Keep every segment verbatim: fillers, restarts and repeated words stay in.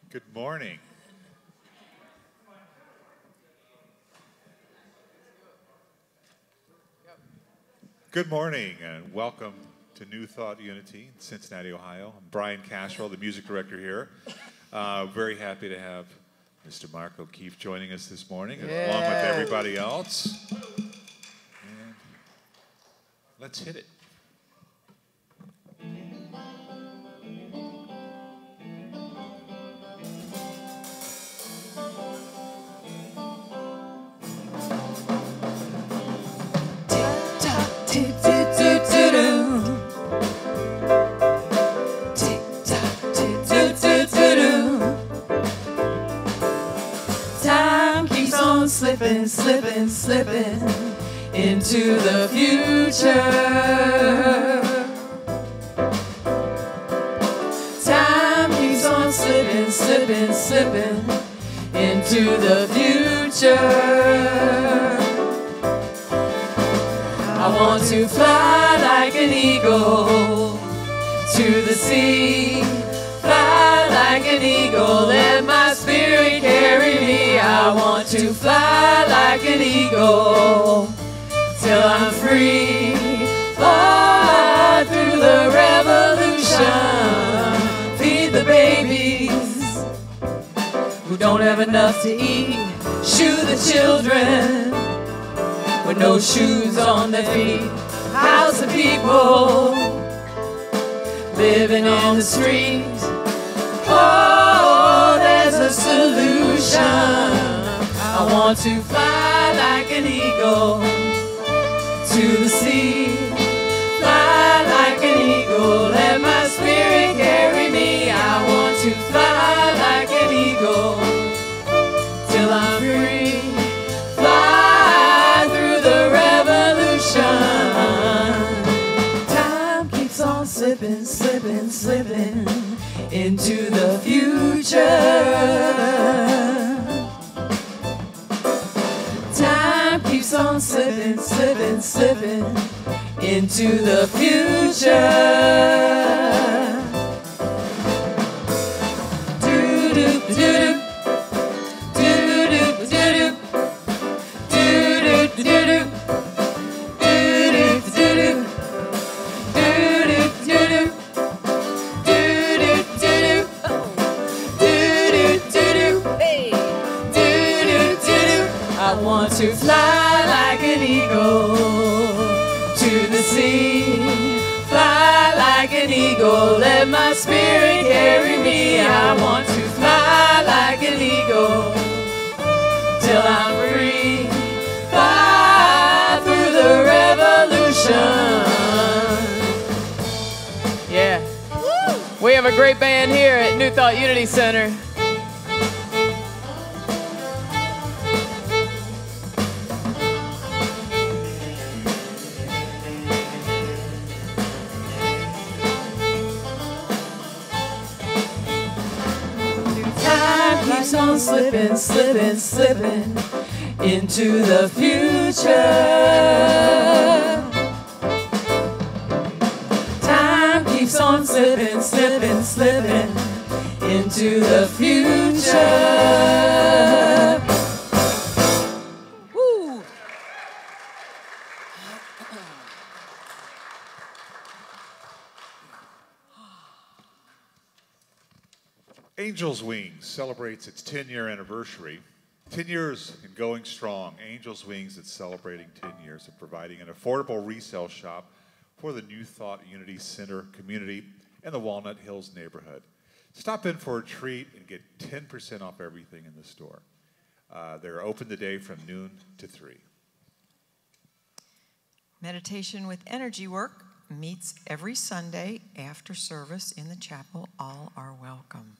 Good morning. Good morning and welcome to New Thought Unity in Cincinnati, Ohio. I'm Brian Cashwell, the music director here. Uh, very happy to have Mister Mark O'Keefe joining us this morning, yeah. along with everybody else. And let's hit it. Slipping, slipping, slipping into the future. Time keeps on slipping, slipping, slipping into the future. I want to fly like an eagle to the sea. Fly like an eagle, let my spirit carry me. I want to fly like an eagle till I'm free. Fly through the revolution. Feed the babies who don't have enough to eat. Shoe the children with no shoes on their feet. House the people living on the street. Oh, there's a solution. I want to fly like an eagle to the sea. Fly like an eagle, let my spirit carry me. I want to fly like an eagle till I'm free. Fly through the revolution. Time keeps on slipping, slipping, slipping into the future. Time keeps on slipping, slipping, slipping into the future. Do-do, do-do, do-do, do-do, do-do, do-do. I want to fly like an eagle to the sea. Fly like an eagle, let my spirit carry me. I want to fly like an eagle till I'm free. Fly through the revolution. Yeah. Woo! We have a great band here at New Thought Unity Center. Keeps on slipping, slipping, slipping into the future. Time keeps on slipping, slipping, slipping into the future. Woo! Angel's Wings celebrates its ten-year anniversary. ten years and going strong. Angel's Wings is celebrating ten years of providing an affordable resale shop for the New Thought Unity Center community and the Walnut Hills neighborhood. Stop in for a treat and get ten percent off everything in the store. Uh, they're open today from noon to three. Meditation with Energy Work meets every Sunday after service in the chapel. All are welcome.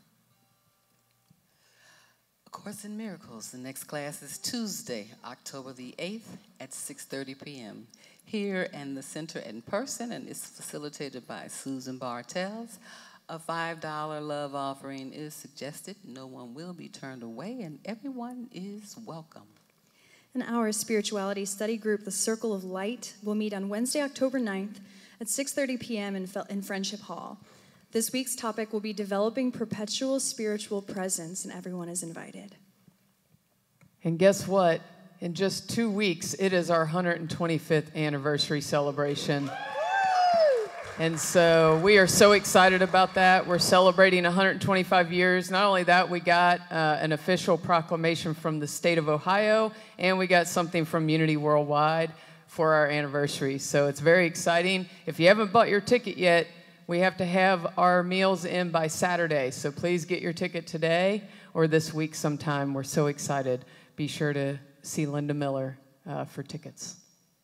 A Course in Miracles. The next class is Tuesday, October the eighth at six thirty p m here in the center in person, and it's facilitated by Susan Bartels. A five dollar love offering is suggested. No one will be turned away, and everyone is welcome. And our spirituality study group, the Circle of Light, will meet on Wednesday, October ninth at six thirty p m in, in Friendship Hall. This week's topic will be developing perpetual spiritual presence, and everyone is invited. And guess what? In just two weeks, it is our one hundred twenty-fifth anniversary celebration. And so we are so excited about that. We're celebrating one hundred twenty-five years. Not only that, we got uh, an official proclamation from the state of Ohio, and we got something from Unity Worldwide for our anniversary. So it's very exciting. If you haven't bought your ticket yet, we have to have our meals in by Saturday. So please get your ticket today or this week sometime. We're so excited. Be sure to see Linda Miller uh, for tickets.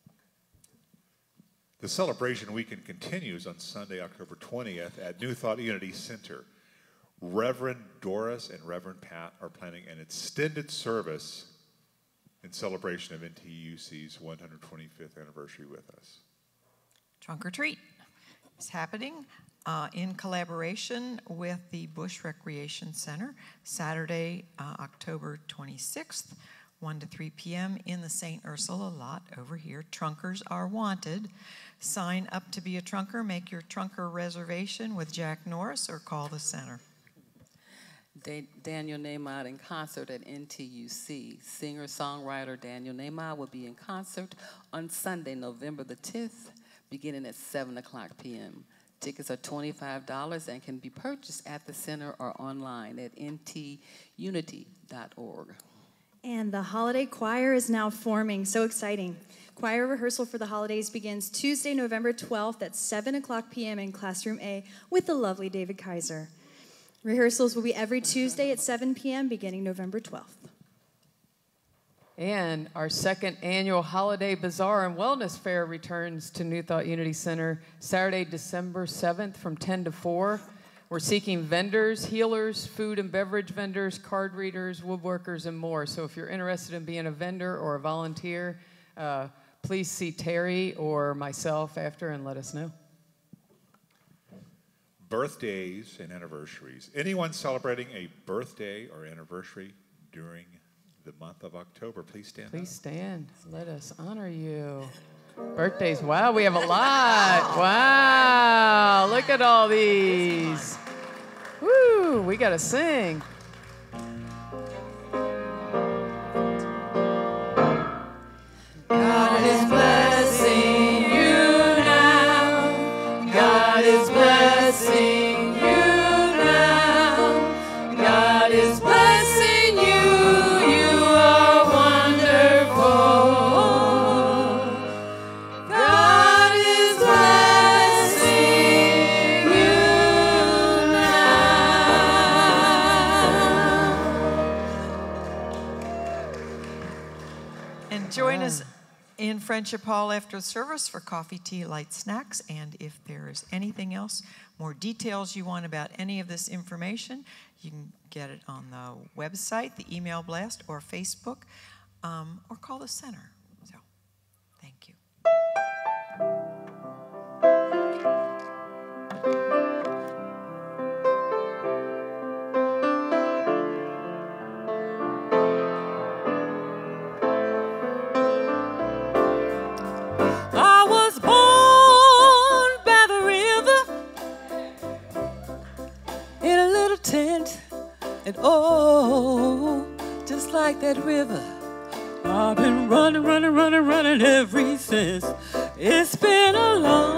The celebration weekend continues on Sunday, October twentieth at New Thought Unity Center. Reverend Doris and Reverend Pat are planning an extended service in celebration of N T U C's one hundred twenty-fifth anniversary with us. Trunk or Treat is happening uh, in collaboration with the Bush Recreation Center, Saturday, uh, October twenty-sixth, one to three p m in the Saint Ursula lot over here. Trunkers are wanted. Sign up to be a trunker. Make your trunker reservation with Jack Norris or call the center. Da- Daniel Nahmod in concert at N T U C. Singer-songwriter Daniel Nahmod will be in concert on Sunday, November the tenth, beginning at seven o'clock p m Tickets are twenty-five dollars and can be purchased at the center or online at n t unity dot org. And the holiday choir is now forming. So exciting. Choir rehearsal for the holidays begins Tuesday, November twelfth at seven o'clock p m in Classroom A with the lovely David Kaiser. Rehearsals will be every Tuesday at seven p m beginning November twelfth. And our second annual Holiday Bazaar and Wellness Fair returns to New Thought Unity Center Saturday, December seventh from ten to four. We're seeking vendors, healers, food and beverage vendors, card readers, woodworkers, and more. So if you're interested in being a vendor or a volunteer, uh, please see Terry or myself after and let us know. Birthdays and anniversaries. Anyone celebrating a birthday or anniversary during the month of October, please stand Please up. stand. Let us honor you. Birthdays. Wow, we have a lot. Wow, look at all these. Woo, we got to sing. God is blessing you now. God is blessing you now. God is blessing you. You are wonderful. God is blessing you now. And join us in Friendship Hall after the service for coffee, tea, light snacks. And if there is anything else, more details you want about any of this information, you can get it on the website, the email blast, or Facebook, um, or call the center. So, thank you. I was born by the river in a little tent, and oh, just like that river, I've been running, running, running, running ever since. It's been a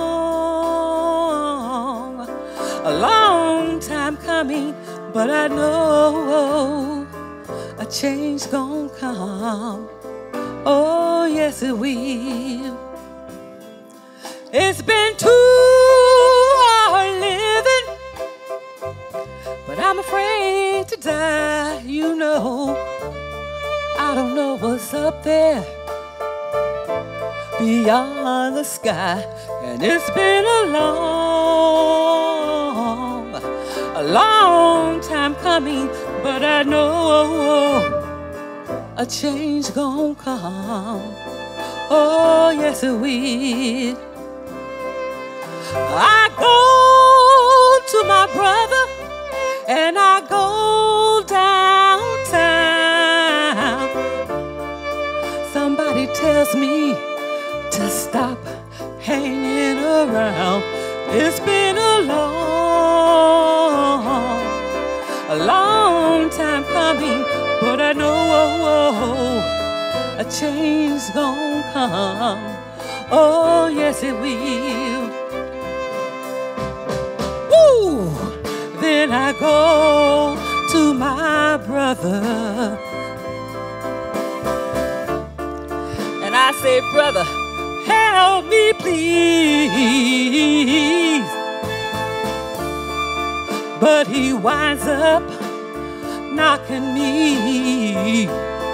long, a long time coming, but I know a change gonna come. Oh, yes, it will. It's been too hard living, but I'm afraid to die, you know. I don't know what's up there beyond the sky, and it's been a long, a long time coming, but I know a change gon' come. Oh, yes, it will. I go to my brother and I go downtown. Somebody tells me to stop hanging around. It's been a long a long time coming, but I know a change gonna come. Oh, yes, it will. Woo! Then I go to my brother and I say, brother, help me, please. But he winds up knocking me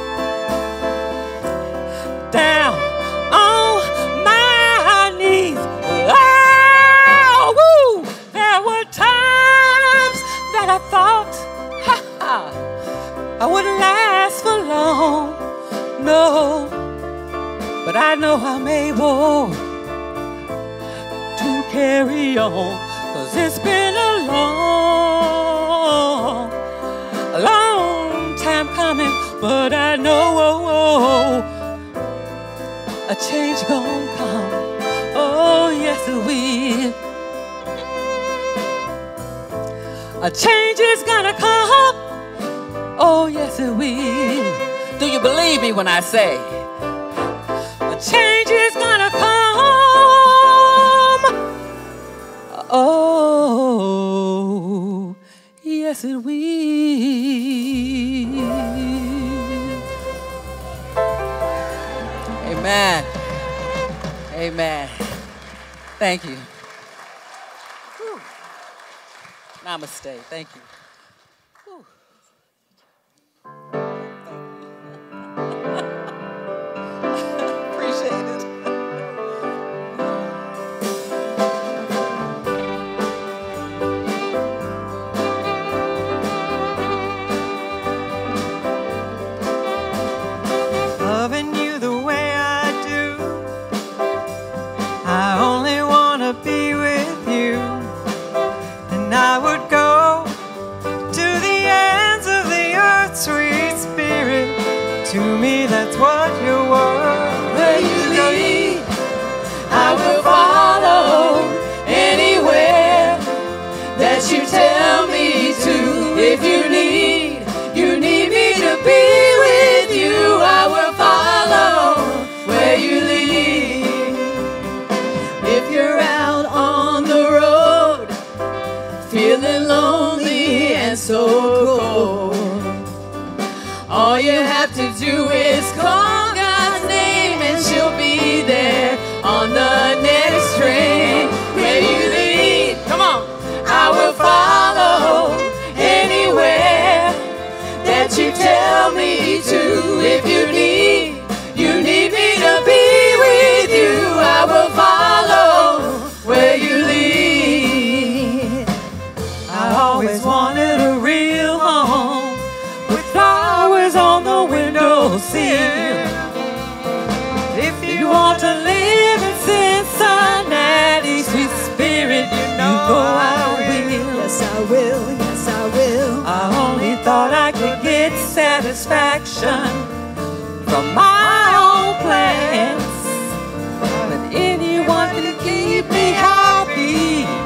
down on my knees. Oh, woo! There were times that I thought, ha ha, I wouldn't last for long, no. But I know I'm able to carry on, 'cause it's been a long, a long time coming, but I know a change gonna come. Oh, yes, it will. A change is gonna come. Oh, yes, it will. Do you believe me when I say a change is gonna come? Oh, yes, it will. Amen. Amen. Thank you. Whew. Namaste. Thank you. Whew. Appreciate it. Loving you the way I do, I only want to be with you. And I would go to the ends of the earth, sweet spirit. To me, that's what you were. Where you lead, I will follow anywhere that you tell me to. If you need, you need me to be with you, I will follow where you lead. If you're out on the road, feeling lonely and so cold, all you have to do is call God's name and she'll be there on the next train. Where you lead, come on, I will follow anywhere that you tell me to. If you need, you need me to be with you, I will follow where you lead. I always wanted a real home with flowers on the windowsill. If you want to live in Cincinnati, sweet spirit, you know I will. Yes, I will. Yes, I will. I only thought I could get satisfaction from my own plans, but anyone can keep me happy.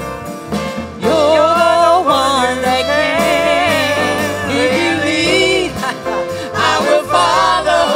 You're the one that can. If you lead, I will follow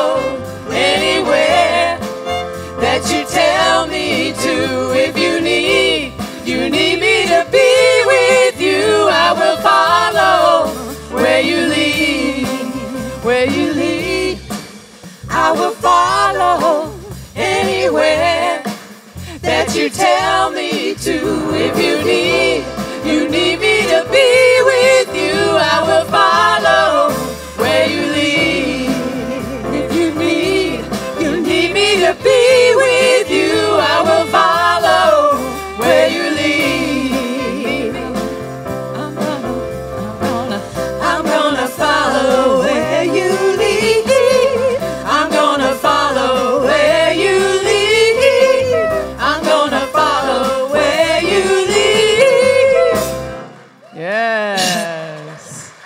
anywhere that you tell me to. If you need, you need me to be with you, I will follow where you lead. Where you lead, I will follow anywhere that you tell me to. If you need, you need me to be with you, I will follow where you lead. If you need, you need me to be with you, I will follow where you lead. I'm gonna, I'm gonna, I'm gonna follow where you lead. I'm gonna follow where you lead. I'm gonna follow where you lead. Yes.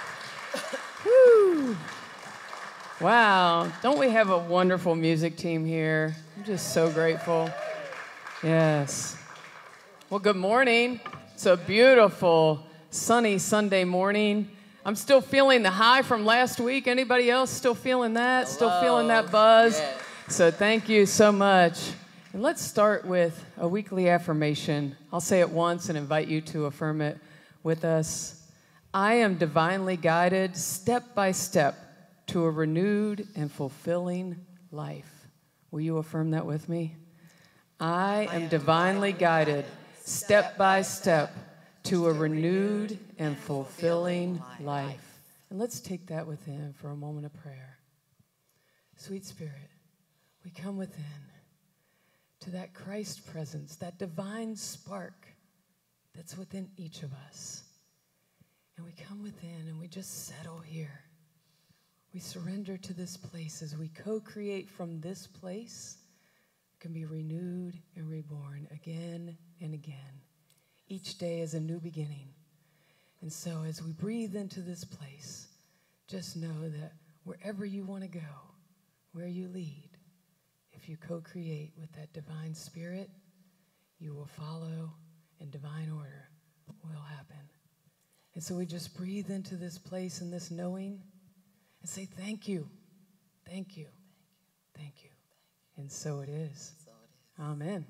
Woo. Wow. Don't we have a wonderful music team here? I'm just so grateful. Yes. Well, good morning. It's a beautiful sunny Sunday morning. I'm still feeling the high from last week. Anybody else still feeling that? Hello. Still feeling that buzz? Yeah. So thank you so much. And let's start with a weekly affirmation. I'll say it once and invite you to affirm it with us. I am divinely guided step by step to a renewed and fulfilling life. Will you affirm that with me? I am divinely guided step by step to a renewed and fulfilling life. And let's take that within for a moment of prayer. Sweet Spirit, we come within to that Christ presence, that divine spark that's within each of us. And we come within and we just settle here. We surrender to this place as we co-create from this place. Can be renewed and reborn again and again. Each day is a new beginning. And so as we breathe into this place, just know that wherever you want to go, where you lead, if you co-create with that divine spirit, you will follow and divine order will happen. And so we just breathe into this place and this knowing and say thank you, thank you, thank you. And so it is. Amen.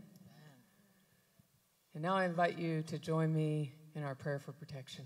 And now I invite you to join me in our prayer for protection.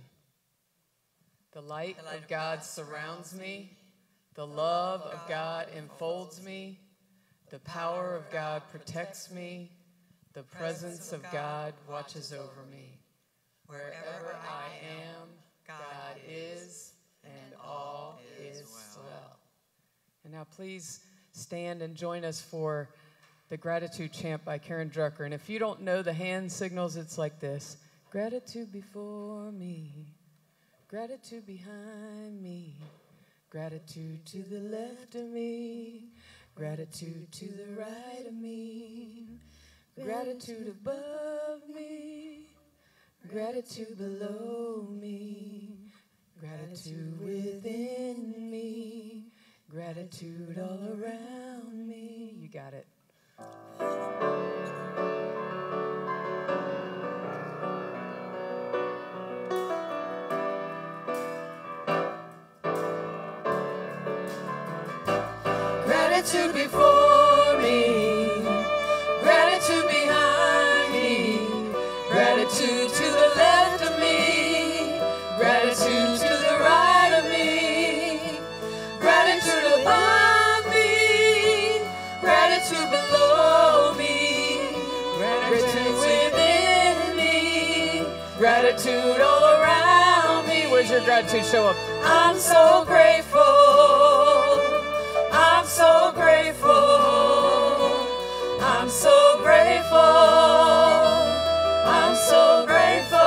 The light, the light of God, God surrounds me. The love of God enfolds me. The power of God protects me. The presence of God watches over me. Wherever I am, God is, and all is well. And now please stand and join us for the Gratitude Chant by Karen Drucker. And if you don't know the hand signals, it's like this. Gratitude before me, gratitude behind me, gratitude to the left of me, gratitude to the right of me, gratitude above me, gratitude below me, gratitude within me, gratitude all around me. You got it. Gratitude before me, gratitude behind me, gratitude to the left of me, gratitude to the right of me, gratitude above me, gratitude below me, gratitude within me, gratitude all around me. Where's your gratitude show up? I'm so grateful. I'm so grateful. I'm so grateful. I'm so grateful.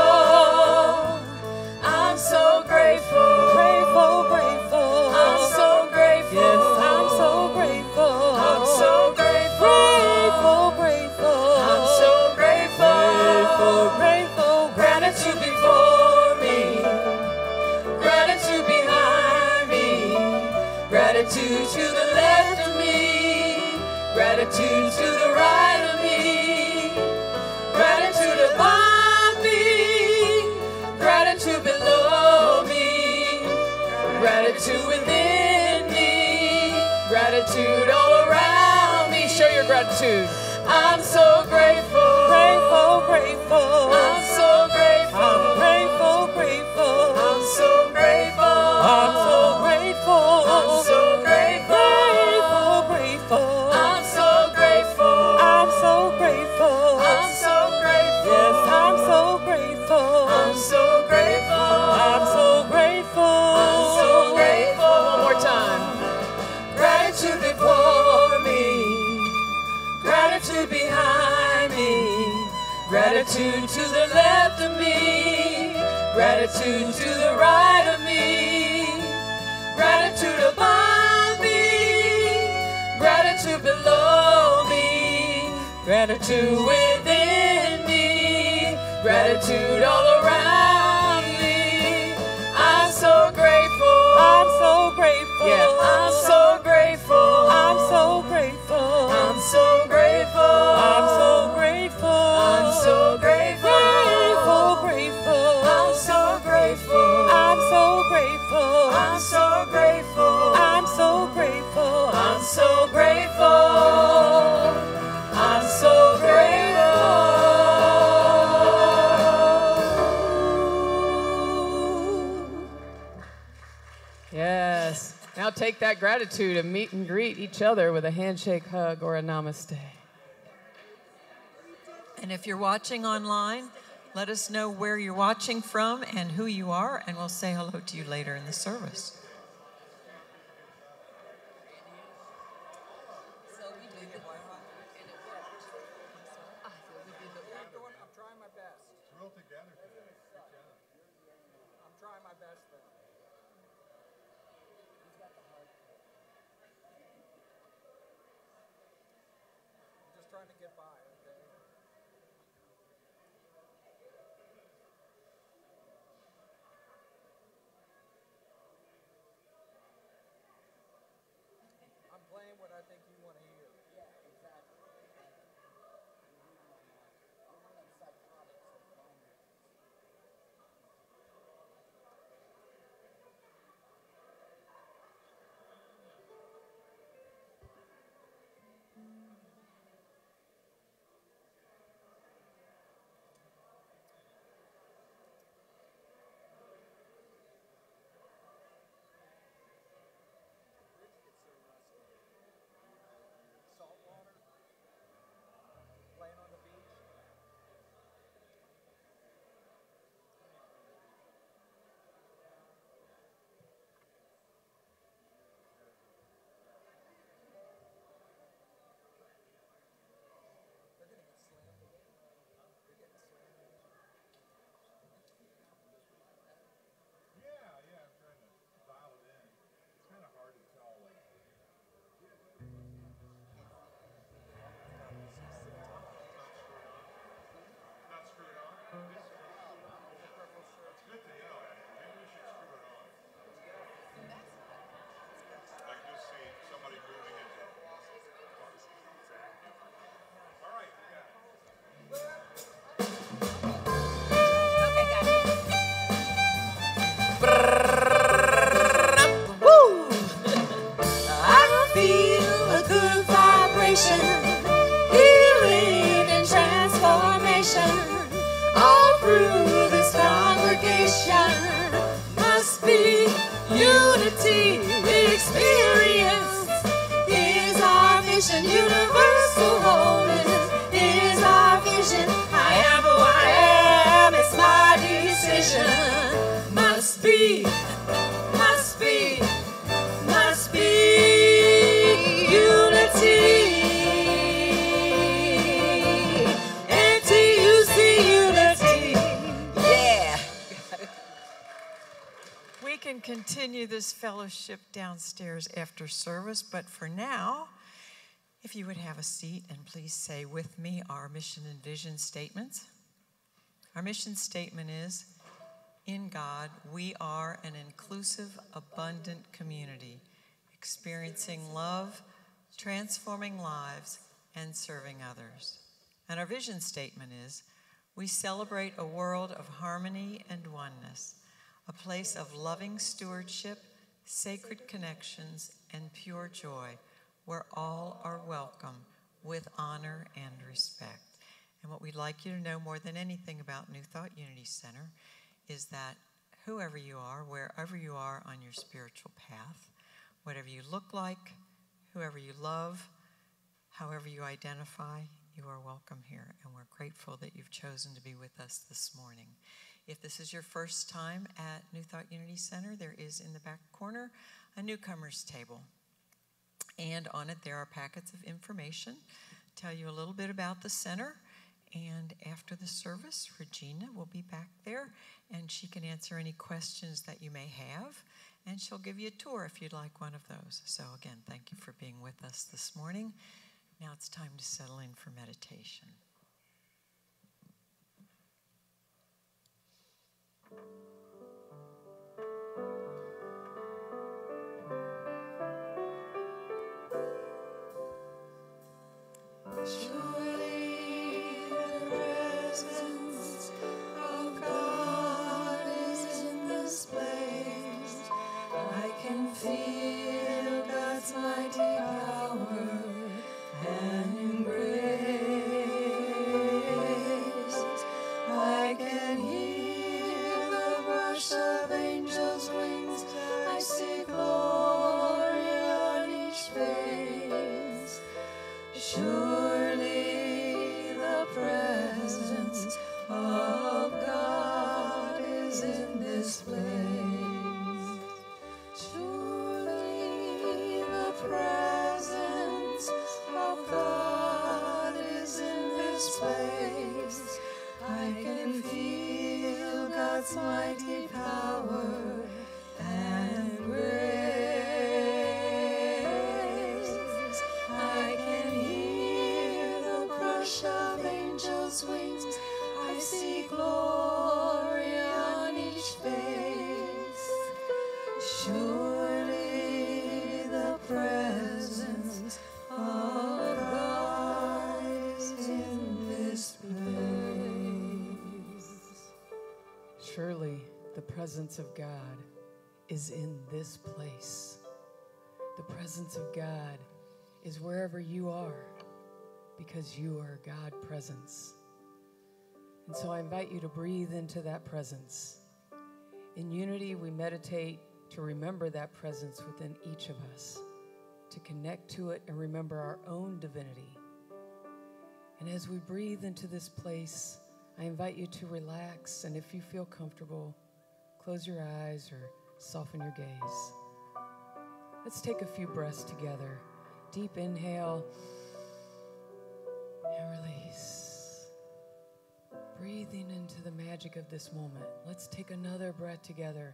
I'm so grateful. Grateful, grateful. I'm so grateful. Yes, I'm so grateful. I'm so grateful. Grateful, grateful. I'm so grateful. Grateful, grateful. Gratitude before me. Gratitude behind me. Gratitude to the left of me, gratitude to the right of me, gratitude above me, gratitude below me, gratitude within me, gratitude all around me. Show your gratitude. I'm so grateful, grateful, grateful. I'm so grateful, I'm grateful, grateful. I'm so grateful, I'm so grateful. I'm so grateful, grateful. I'm so grateful. I'm so grateful. I'm so grateful. Yes, I'm so grateful. I'm so grateful. I'm so grateful. I'm so grateful. One more time. Gratitude before me. Gratitude behind me. Gratitude to the left of me. Gratitude to the right of me. Gratitude above me, gratitude below me, gratitude within me, gratitude all around me. I'm so grateful. I'm so grateful. Yeah, I'm so grateful. I'm so grateful. I'm so grateful. I'm so grateful. I'm so grateful. Grateful, grateful. I'm so grateful. I'm so grateful. Yes. Now take that gratitude and meet and greet each other with a handshake, hug, or a namaste. And if you're watching online, let us know where you're watching from and who you are, and we'll say hello to you later in the service. Healing and transformation all through this congregation. Must be unity experience is our vision. Universal wholeness is our vision. I am who I am, it's my decision. Must be, must be, must be unity. Can continue this fellowship downstairs after service, but for now, if you would have a seat and please say with me our mission and vision statements. Our mission statement is, in God, we are an inclusive, abundant community, experiencing love, transforming lives, and serving others. And our vision statement is, we celebrate a world of harmony and oneness, a place of loving stewardship, sacred connections, and pure joy, where all are welcome with honor and respect. And what we'd like you to know more than anything about New Thought Unity Center is that whoever you are, wherever you are on your spiritual path, whatever you look like, whoever you love, however you identify, you are welcome here. And we're grateful that you've chosen to be with us this morning. If this is your first time at New Thought Unity Center, there is in the back corner a newcomers table. And on it there are packets of information, tell you a little bit about the center. And after the service, Regina will be back there and she can answer any questions that you may have. And she'll give you a tour if you'd like one of those. So again, thank you for being with us this morning. Now it's time to settle in for meditation. Surely the presence of God is in this place. I can feel God's mighty power and embrace. I can hear the brush of angels' wings. I see presence of God is in this place. The presence of God is wherever you are, because you are God presence. And so I invite you to breathe into that presence. In unity, we meditate to remember that presence within each of us, to connect to it and remember our own divinity. And as we breathe into this place, I invite you to relax, and if you feel comfortable, close your eyes or soften your gaze. Let's take a few breaths together. Deep inhale and release. Breathing into the magic of this moment. Let's take another breath together.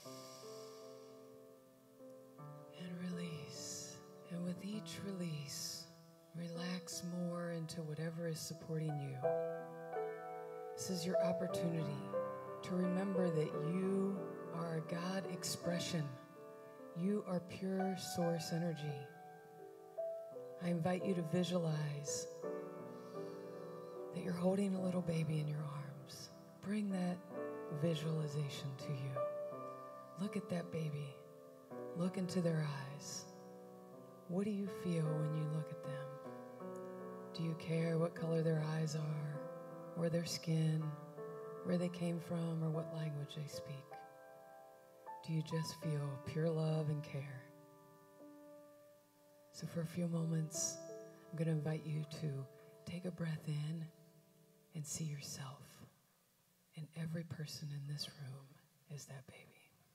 And release. And with each release, relax more into whatever is supporting you. This is your opportunity to remember that you are a God expression. You are pure source energy. I invite you to visualize that you're holding a little baby in your arms. Bring that visualization to you. Look at that baby. Look into their eyes. What do you feel when you look at them? Do you care what color their eyes are, or their skin, where they came from, or what language they speak? Do you just feel pure love and care? So for a few moments, I'm going to invite you to take a breath in and see yourself. And every person in this room is that baby.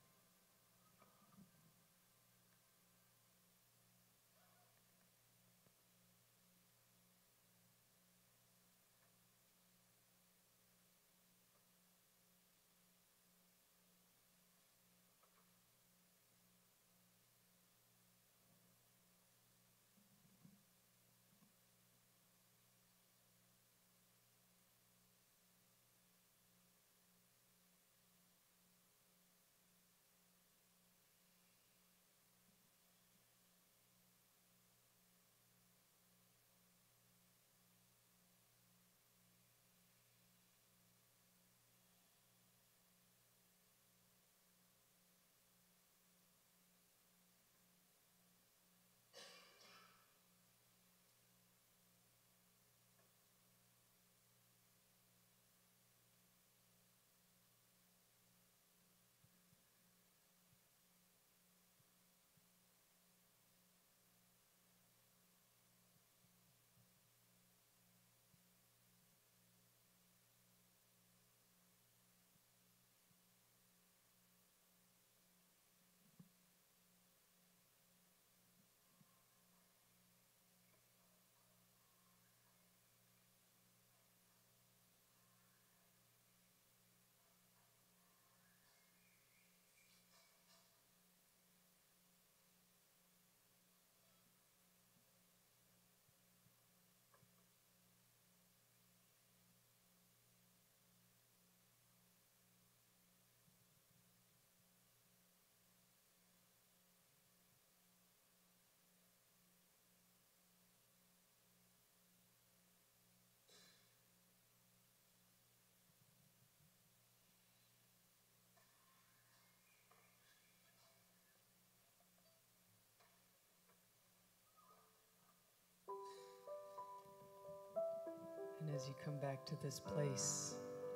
And as you come back to this place,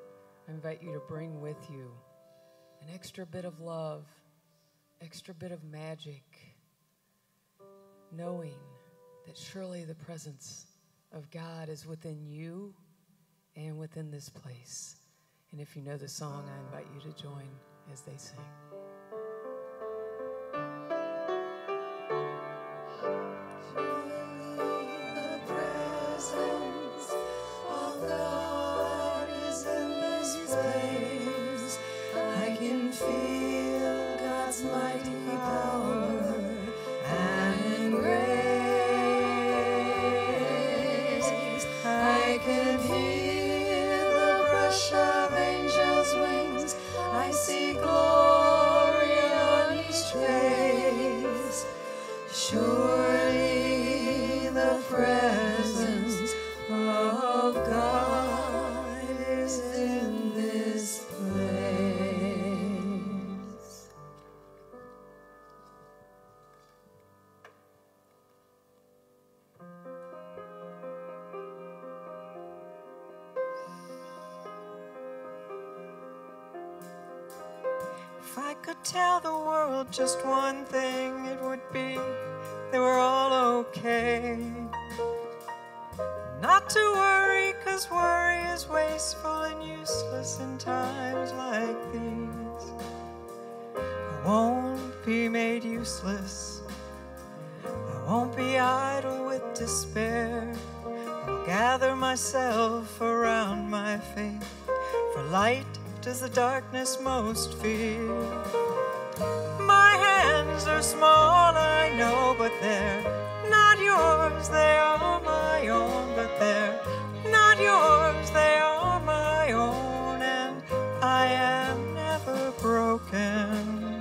I invite you to bring with you an extra bit of love, extra bit of magic, knowing that surely the presence of God is within you and within this place. And if you know the song, I invite you to join as they sing. could tell the world just one thing, it would be they were all okay. Not to worry, 'cause worry is wasteful and useless in times like these. I won't be made useless, I won't be idle with despair. I'll gather myself around my faith, for light does the darkness most fear. My hands are small, I know, but they're not yours, they are my own. But they're not yours, they are my own, and I am never broken.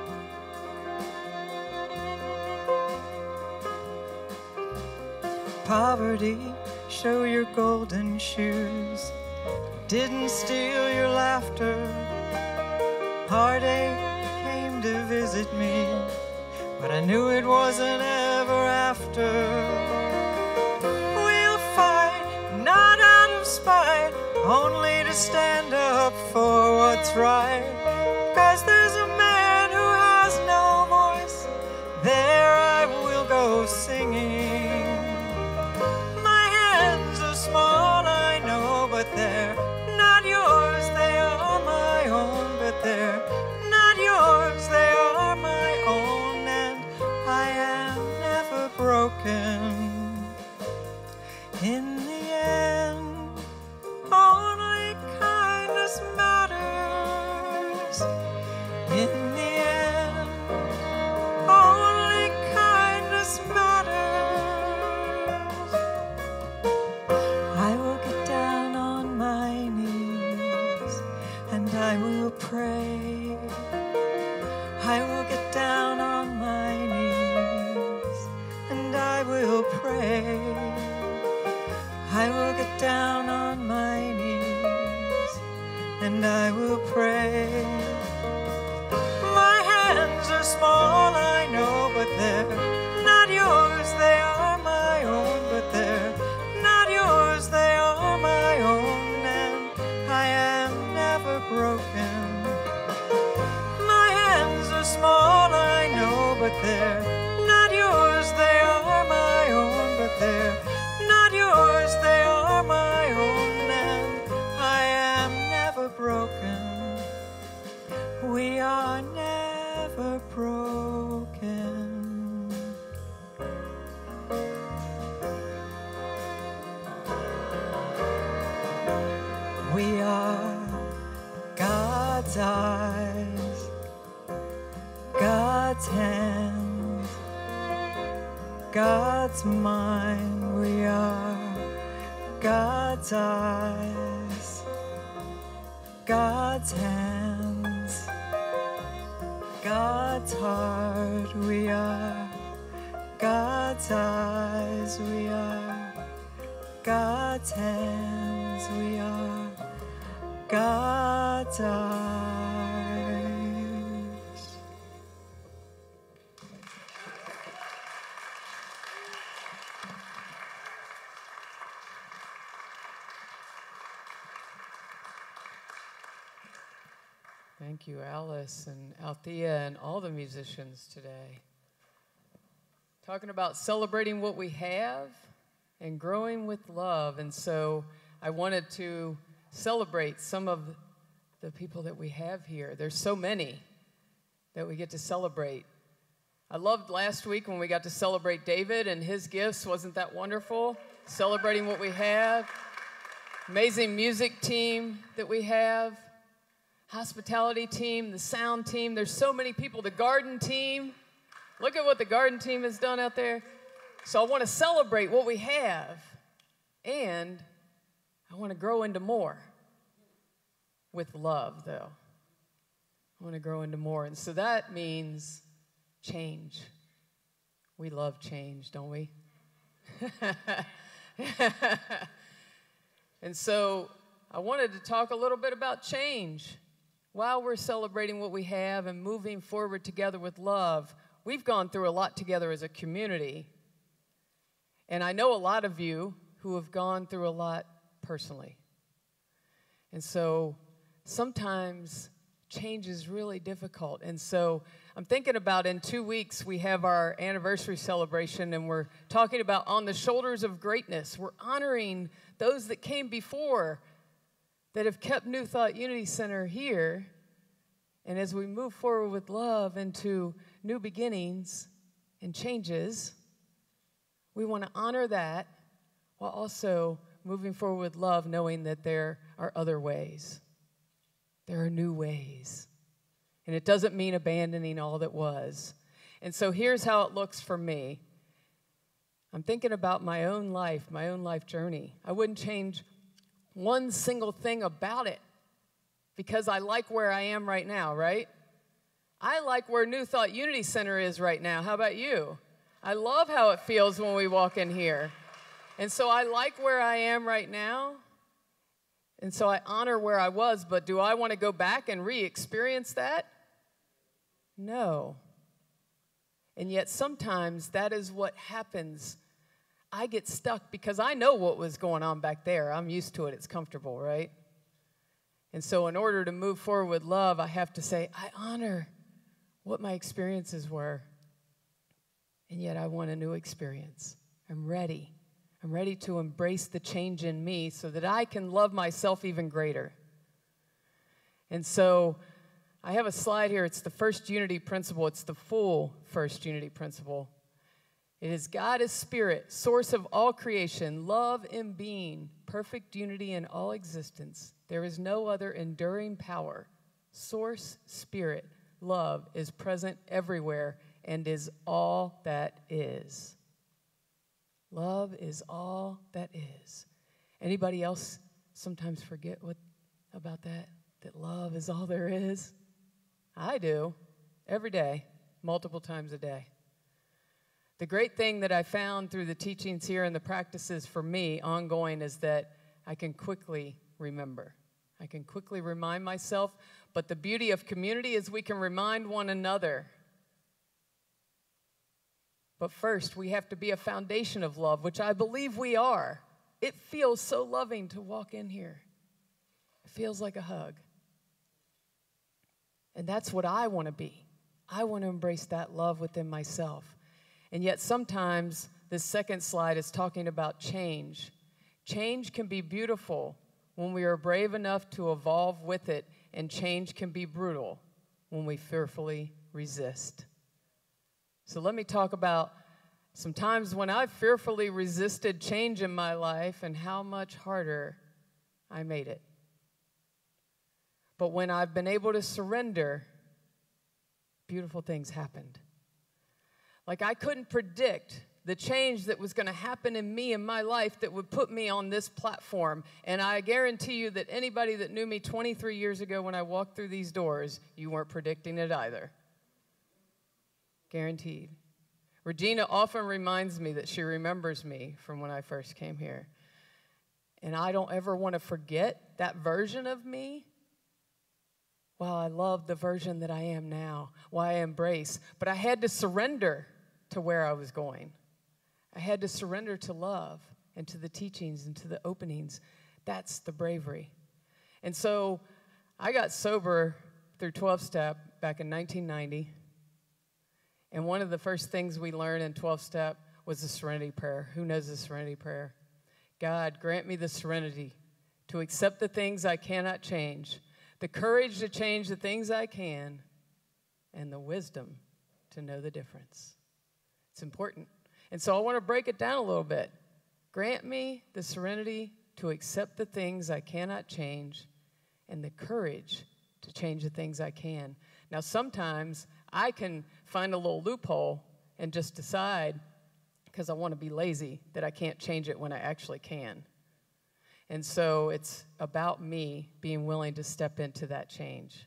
Poverty, show your golden shoes. Didn't steal your laughter. Heartache came to visit me, but I knew it wasn't ever after. We'll fight, not out of spite, only to stand up for what's right. 'Cause there's a man who has no voice, there I will go singing. My hands are small, I know, but they're not yours, they are my own. But they're not yours, they are my own, and I am never broken. In the end, only kindness matters. In the end, only kindness matters. I will get down on my knees and I will pray. I will get down on my knees and I will pray. I will get down on my knees and I will pray. My hands are small, I know, but they're not yours, they are my own. But they're not yours, they are my own, and I am never broken. My hands are small, I know, but they're not yours, they are my own. But they're not yours, they are my own, and I am never broken. We are never broken. We are God's eyes, God's hands, God's mind. We are God's eyes, God's hands, God's heart. We are God's eyes, we are God's hands, we are God's eyes. Thank you, Alice and Althea and all the musicians today. Talking about celebrating what we have and growing with love. And so I wanted to celebrate some of the people that we have here. There's so many that we get to celebrate. I loved last week when we got to celebrate David and his gifts. Wasn't that wonderful? Celebrating what we have. Amazing music team that we have. Hospitality team, the sound team. There's so many people. The garden team. Look at what the garden team has done out there. So I want to celebrate what we have, and I want to grow into more with love, though. I want to grow into more, and so that means change. We love change, don't we? And so I wanted to talk a little bit about change. While we're celebrating what we have and moving forward together with love, we've gone through a lot together as a community. And I know a lot of you who have gone through a lot personally. And so sometimes change is really difficult. And so I'm thinking about in two weeks, we have our anniversary celebration, and we're talking about on the shoulders of greatness. We're honoring those that came before that have kept New Thought Unity Center here. And as we move forward with love into new beginnings and changes, we want to honor that while also moving forward with love, knowing that there are other ways. There are new ways. And it doesn't mean abandoning all that was. And so here's how it looks for me. I'm thinking about my own life, my own life journey. I wouldn't change one single thing about it because I like where I am right now, right? I like where New Thought Unity Center is right now. How about you? I love how it feels when we walk in here. And so I like where I am right now. And so I honor where I was, but do I want to go back and re-experience that? No. And yet sometimes that is what happens. I get stuck because I know what was going on back there. I'm used to it. It's comfortable, right? And so in order to move forward with love, I have to say, I honor what my experiences were. And yet I want a new experience. I'm ready. I'm ready to embrace the change in me so that I can love myself even greater. And so I have a slide here. It's the first unity principle. It's the full first unity principle. It is God is spirit, source of all creation, love in being, perfect unity in all existence. There is no other enduring power. Source, spirit, love is present everywhere and is all that is. Love is all that is. Anybody else sometimes forget what about that? That love is all there is? I do. Every day, multiple times a day. The great thing that I found through the teachings here and the practices for me ongoing is that I can quickly remember. I can quickly remind myself, but the beauty of community is we can remind one another. But first, we have to be a foundation of love, which I believe we are. It feels so loving to walk in here. It feels like a hug. And that's what I want to be. I want to embrace that love within myself. And yet sometimes this second slide is talking about change. Change can be beautiful when we are brave enough to evolve with it, and change can be brutal when we fearfully resist. So let me talk about some times when I fearfully resisted change in my life and how much harder I made it. But when I've been able to surrender, beautiful things happened. Like I couldn't predict the change that was going to happen in me in my life that would put me on this platform. And I guarantee you that anybody that knew me twenty-three years ago when I walked through these doors, you weren't predicting it either. Guaranteed. Regina often reminds me that she remembers me from when I first came here. And I don't ever want to forget that version of me. While I love the version that I am now, why I embrace. But I had to surrender to where I was going. I had to surrender to love and to the teachings and to the openings. That's the bravery. And so I got sober through twelve-step back in nineteen ninety. And one of the first things we learned in twelve-step was the serenity prayer. Who knows the serenity prayer? God, grant me the serenity to accept the things I cannot change, the courage to change the things I can, and the wisdom to know the difference. It's important. And so I want to break it down a little bit. Grant me the serenity to accept the things I cannot change and the courage to change the things I can. Now, sometimes I can find a little loophole and just decide, because I want to be lazy, that I can't change it when I actually can. And so it's about me being willing to step into that change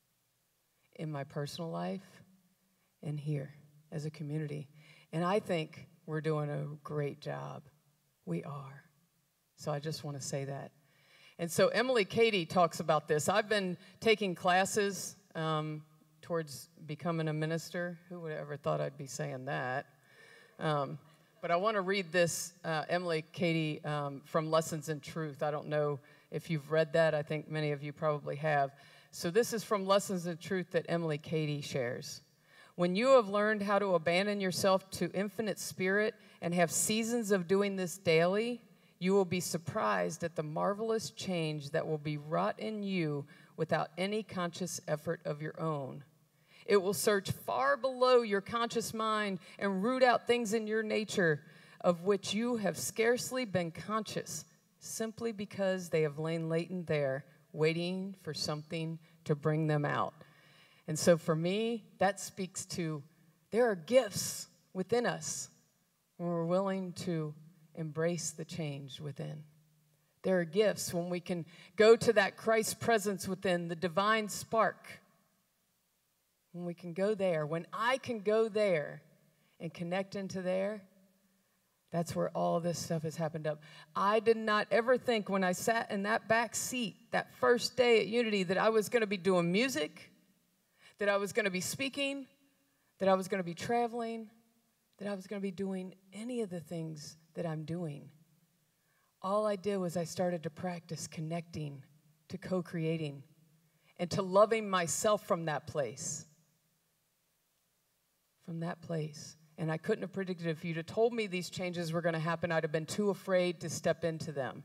in my personal life and here as a community. And I think we're doing a great job. We are. So I just want to say that. And so Emily Cady talks about this. I've been taking classes um, towards becoming a minister. Who would have ever thought I'd be saying that? Um, But I want to read this, uh, Emily Cady, um, from Lessons in Truth. I don't know if you've read that. I think many of you probably have. So this is from Lessons of Truth that Emily Cady shares. When you have learned how to abandon yourself to infinite spirit and have seasons of doing this daily, you will be surprised at the marvelous change that will be wrought in you without any conscious effort of your own. It will search far below your conscious mind and root out things in your nature of which you have scarcely been conscious, simply because they have lain latent there, waiting for something to bring them out. And so for me, that speaks to there are gifts within us when we're willing to embrace the change within. There are gifts when we can go to that Christ presence within, the divine spark. When we can go there, when I can go there and connect into there, that's where all of this stuff has happened up. I did not ever think when I sat in that back seat that first day at Unity that I was going to be doing music, that I was going to be speaking, that I was going to be traveling, that I was going to be doing any of the things that I'm doing. All I did was I started to practice connecting, to co-creating, and to loving myself from that place. From that place. And I couldn't have predicted if you'd have told me these changes were going to happen, I'd have been too afraid to step into them.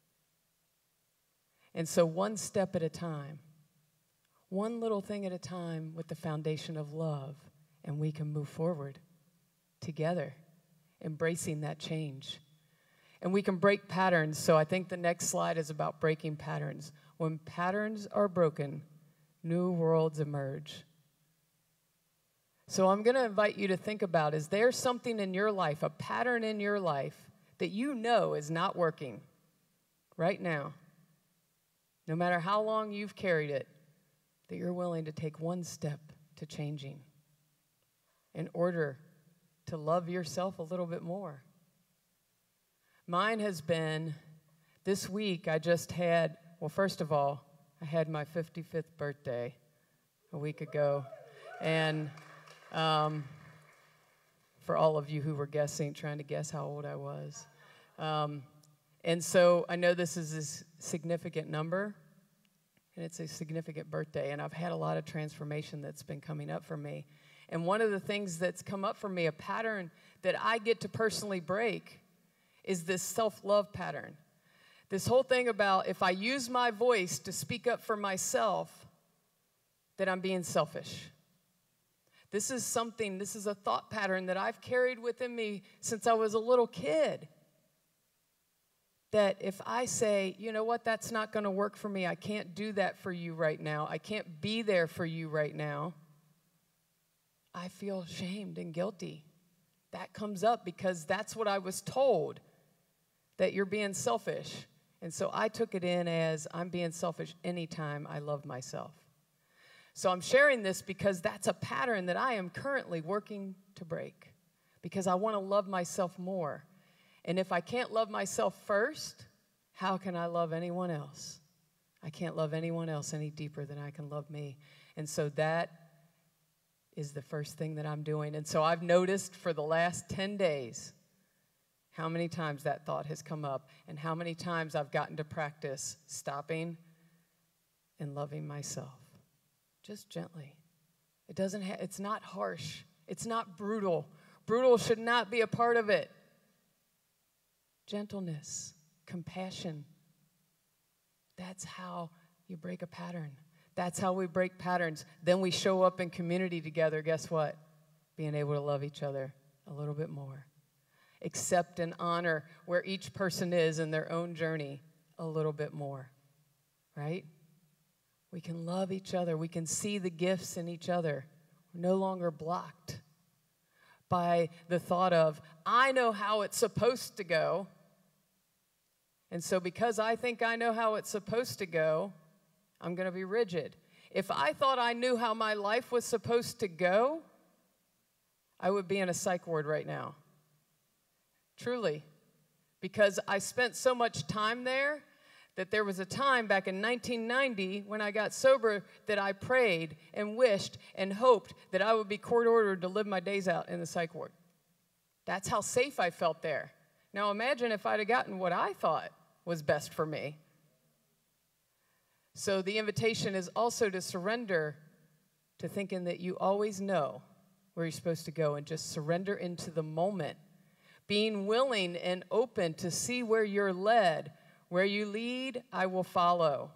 And so one step at a time, one little thing at a time with the foundation of love, and we can move forward together, embracing that change. And we can break patterns. So I think the next slide is about breaking patterns. When patterns are broken, new worlds emerge. So I'm going to invite you to think about, is there something in your life, a pattern in your life, that you know is not working right now? No matter how long you've carried it, that you're willing to take one step to changing in order to love yourself a little bit more. Mine has been, this week I just had, well, first of all, I had my fifty-fifth birthday a week ago. And um, for all of you who were guessing, trying to guess how old I was. Um, and so I know this is a significant number, and it's a significant birthday, and I've had a lot of transformation that's been coming up for me. And one of the things that's come up for me, a pattern that I get to personally break, is this self-love pattern. This whole thing about if I use my voice to speak up for myself, that I'm being selfish. This is something, this is a thought pattern that I've carried within me since I was a little kid. That if I say, you know what, that's not going to work for me, I can't do that for you right now, I can't be there for you right now, I feel shamed and guilty. That comes up because that's what I was told, that you're being selfish. And so I took it in as I'm being selfish anytime I love myself. So I'm sharing this because that's a pattern that I am currently working to break, because I want to love myself more. And if I can't love myself first, how can I love anyone else? I can't love anyone else any deeper than I can love me. And so that is the first thing that I'm doing. And so I've noticed for the last ten days how many times that thought has come up and how many times I've gotten to practice stopping and loving myself. Just gently. It doesn't ha- it's not harsh. It's not brutal. Brutal should not be a part of it. Gentleness, compassion. That's how you break a pattern. That's how we break patterns. Then we show up in community together. Guess what? Being able to love each other a little bit more. Accept and honor where each person is in their own journey a little bit more. Right? We can love each other. We can see the gifts in each other. We're no longer blocked by the thought of, I know how it's supposed to go. And so because I think I know how it's supposed to go, I'm going to be rigid. If I thought I knew how my life was supposed to go, I would be in a psych ward right now. Truly. Because I spent so much time there that there was a time back in nineteen ninety when I got sober that I prayed and wished and hoped that I would be court-ordered to live my days out in the psych ward. That's how safe I felt there. Now imagine if I'd have gotten what I thought was best for me. So the invitation is also to surrender to thinking that you always know where you're supposed to go and just surrender into the moment. Being willing and open to see where you're led. Where you lead, I will follow.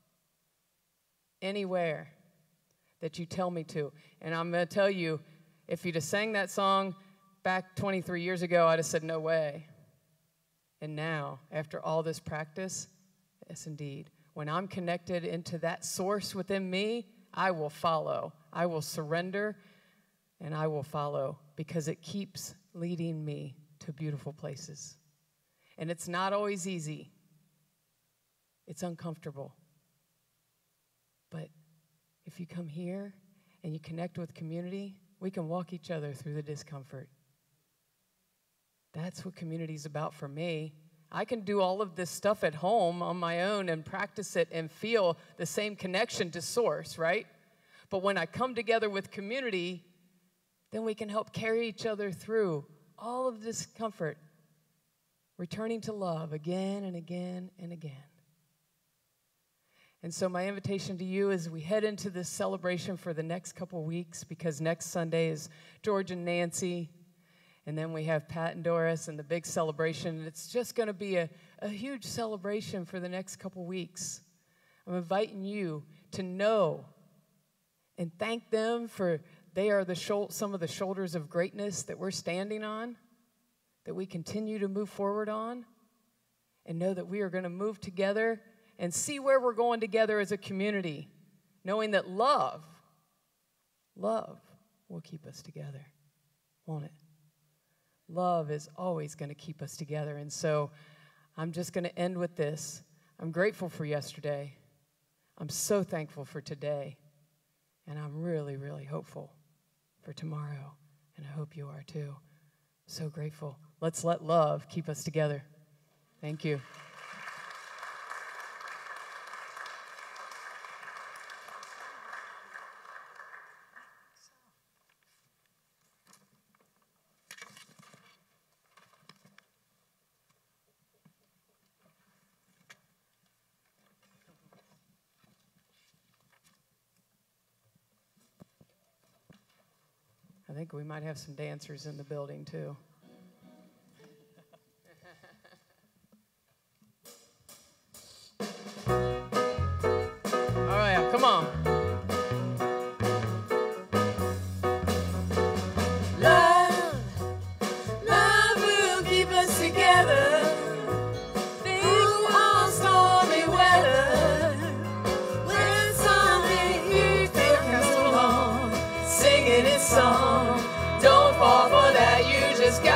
Anywhere that you tell me to. And I'm going to tell you, if you'd have sang that song back twenty-three years ago, I'd have said, no way. And now, after all this practice, yes, indeed, when I'm connected into that source within me, I will follow. I will surrender, and I will follow because it keeps leading me to beautiful places. And it's not always easy. It's uncomfortable. But if you come here and you connect with community, we can walk each other through the discomfort. That's what community is about for me. I can do all of this stuff at home on my own and practice it and feel the same connection to source, right? But when I come together with community, then we can help carry each other through all of this discomfort, returning to love again and again and again. And so my invitation to you as we head into this celebration for the next couple weeks, because next Sunday is George and Nancy, and then we have Pat and Doris and the big celebration. It's just going to be a, a huge celebration for the next couple weeks. I'm inviting you to know and thank them for they are the shou- some of the shoulders of greatness that we're standing on, that we continue to move forward on, and know that we are going to move together and see where we're going together as a community, knowing that love, love will keep us together, won't it? Love is always going to keep us together. And so I'm just going to end with this. I'm grateful for yesterday. I'm so thankful for today. And I'm really, really hopeful for tomorrow. And I hope you are too. So grateful. Let's let love keep us together. Thank you. I think we might have some dancers in the building, too. All right, come on. Love, love will keep us together through all stormy weather. When something you feel comes along, singing its song. Don't fall for that, you just got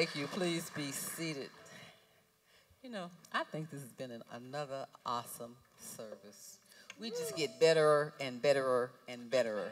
Thank you. Please be seated. You know, I think this has been an, another awesome service. We just get betterer and betterer and betterer.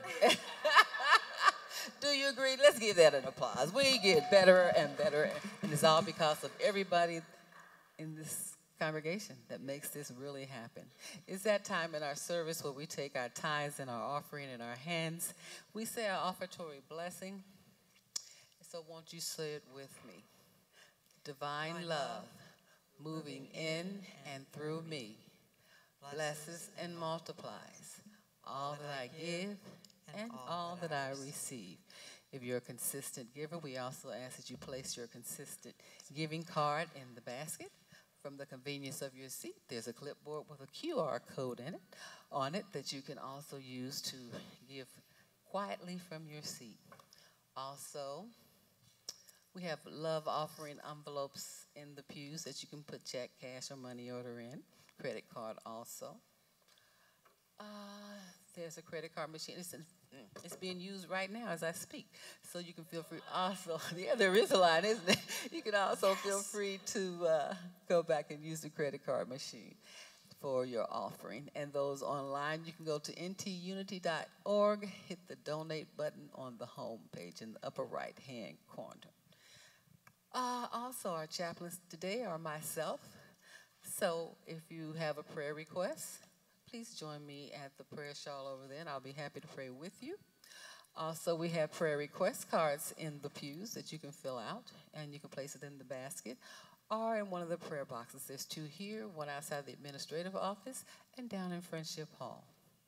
Do you agree? Let's give that an applause. We get betterer and betterer, and it's all because of everybody in this congregation that makes this really happen. It's that time in our service where we take our tithes and our offering in our hands. We say our offertory blessing. So won't you say it with me? Divine, Divine love, love, moving in and through me, blesses and multiplies all that I give and all that I receive. If you're a consistent giver, we also ask that you place your consistent giving card in the basket. From the convenience of your seat, there's a clipboard with a Q R code in it, on it that you can also use to give quietly from your seat. Also, we have love offering envelopes in the pews that you can put check, cash, or money order in. Credit card also. Uh, there's a credit card machine. It's, in, it's being used right now as I speak. So you can feel free also. Yeah, there is a line, isn't there? You can also yes. feel free to uh, go back and use the credit card machine for your offering. And those online, you can go to n t unity dot org, hit the donate button on the home page in the upper right-hand corner. Uh, also, our chaplains today are myself. So if you have a prayer request, please join me at the prayer shawl over there, and I'll be happy to pray with you. Also, we have prayer request cards in the pews that you can fill out, and you can place it in the basket or in one of the prayer boxes. There's two here, one outside the administrative office, and down in Friendship Hall.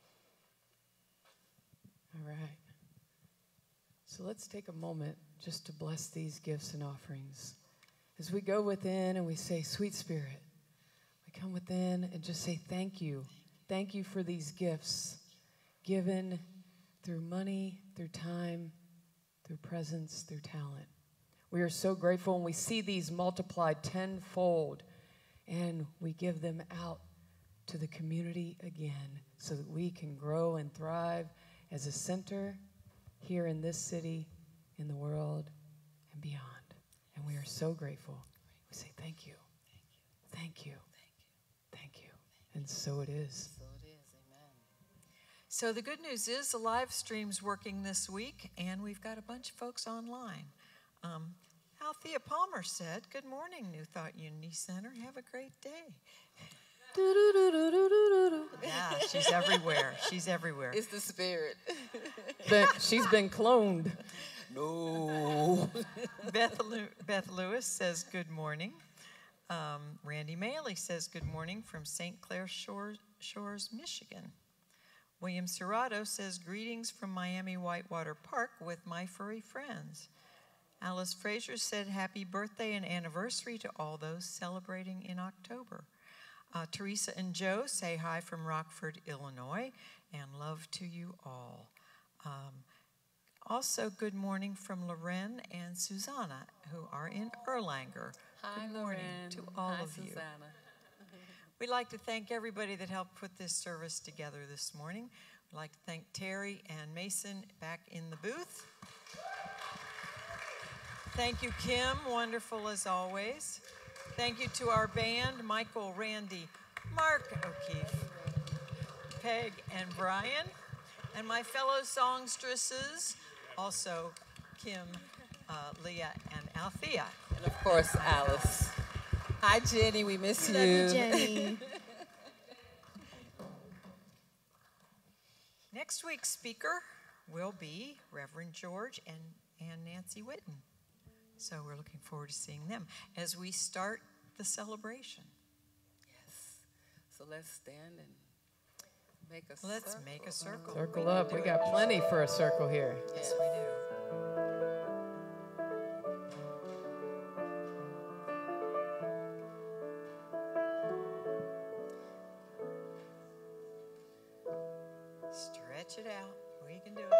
All right. So let's take a moment just to bless these gifts and offerings. As we go within and we say, Sweet Spirit, we come within and just say thank you. Thank you for these gifts given through money, through time, through presence, through talent. We are so grateful when we see these multiplied tenfold, and we give them out to the community again so that we can grow and thrive as a center here in this city, in the world, and beyond. And we are so grateful. We say thank you. Thank you. Thank you. Thank you. And so it is. So it is. Amen. So the good news is the live stream's working this week, and we've got a bunch of folks online. Um, Althea Palmer said, good morning, New Thought Unity Center. Have a great day. Yeah, she's everywhere. She's everywhere. It's the spirit. But she's been cloned. No. Beth, Lew- Beth Lewis says good morning. Um, Randy Maley says good morning from Saint Clair Shores, Shores, Michigan. William Serrato says greetings from Miami Whitewater Park with my furry friends. Alice Fraser said happy birthday and anniversary to all those celebrating in October. Uh, Teresa and Joe say hi from Rockford, Illinois, and love to you all. Um, also, good morning from Loren and Susanna, who are in Erlanger. Hi, good morning Loren. to all hi, of Susanna. you. We'd like to thank everybody that helped put this service together this morning. We'd like to thank Terry and Mason back in the booth. Thank you, Kim. Wonderful as always. Thank you to our band, Michael, Randy, Mark O'Keefe, Peg, and Brian, and my fellow songstresses, also Kim, uh, Leah, and Althea. And of course, Alice. Hi, Jenny. We miss Love you. you, Jenny. Next week's speaker will be Reverend George and, and Nancy Whitten. So we're looking forward to seeing them as we start the celebration. Yes. So let's stand and make a Let's circle. make a circle. Circle up. We got plenty for a circle here. Yes, we do. Stretch it out. We can do it.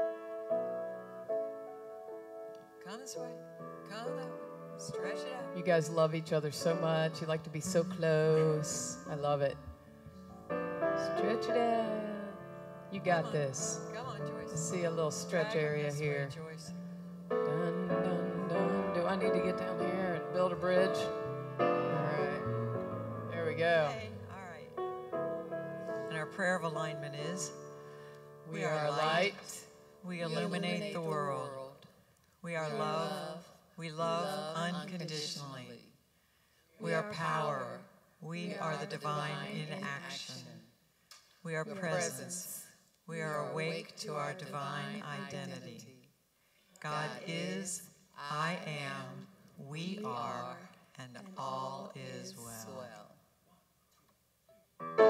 Come this way. Come that way. Stretch it out. You guys love each other so much. You like to be so close. I love it. Stretch it out. You got Come on. this. Come on, Joyce. I see a little stretch Drag 'em area this way, here. Joyce. Dun, dun, dun. Do I need to get down here and build a bridge? All right. There we go. Okay, all right. And our prayer of alignment is, We are light. we illuminate the world. We are love. We love unconditionally. We are power. We are the divine in action. We are presence. We are awake to our divine identity. God is, I am, we are, and all is well.